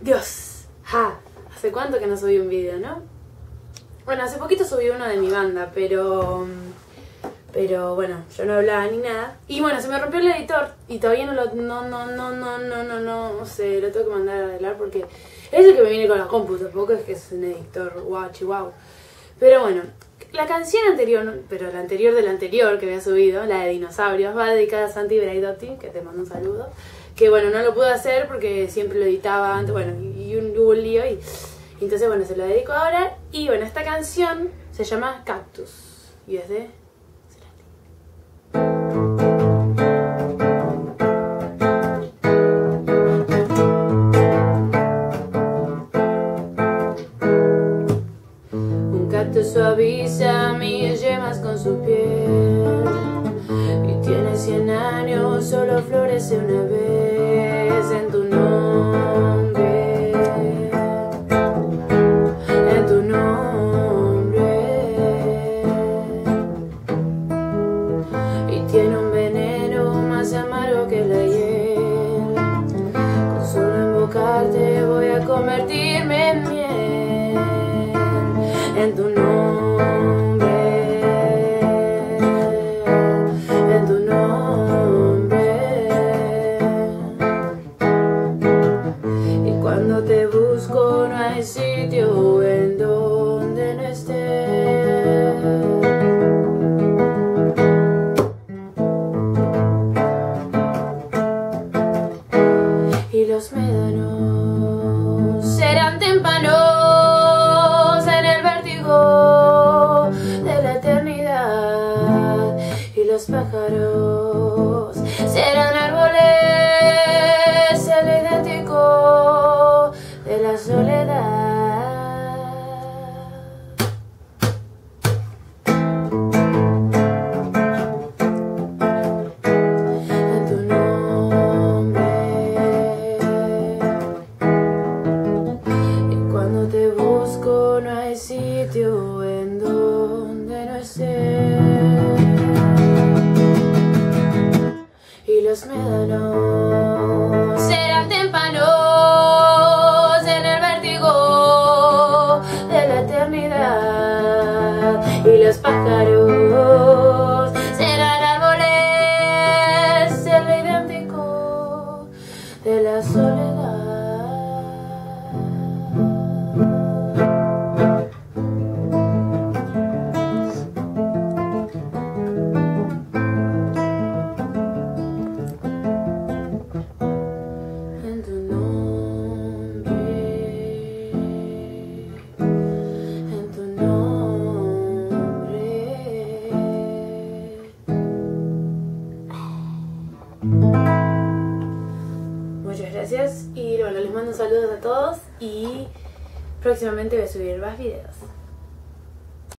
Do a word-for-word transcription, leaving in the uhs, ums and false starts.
Dios, ja, ¿hace cuánto que no subí un video, no? Bueno, hace poquito subí uno de mi banda, pero... Pero bueno, yo no hablaba ni nada. Y bueno, se me rompió el editor y todavía no lo... No, no, no, no, no, no, no, no sé, lo tengo que mandar a arreglar porque... Es el que me viene con la compu, tampoco es que es un editor guau, chihuahua. Pero bueno, la canción anterior, pero la anterior de la anterior que había subido, la de Dinosaurios, va dedicada a Santi Braidotti, que te mando un saludo. Que bueno, no lo pude hacer porque siempre lo editaba antes, bueno, y un, hubo un lío y... Entonces bueno, se lo dedico ahora. Y bueno, esta canción se llama Cactus y es de... Suaviza mis yemas con su piel y tiene cien años, solo florece una vez en tu nombre, en tu nombre, y tiene un veneno más amargo que la hiel. Con solo invocarte voy a convertirme en miel, en tu nombre. Te busco, no hay sitio en donde no estés. Y los médanos serán témpanos en el vértigo de la eternidad. Y los pájaros serán árboles, el idéntico de la soledad. En tu nombre. Y cuando te busco no hay sitio en donde no estés. Y los médanos serán témpanos y los pájaros serán árboles, el idéntico de la soledad. En tu nombre, en tu nombre. Muchas gracias y bueno, les mando saludos a todos y próximamente voy a subir más videos.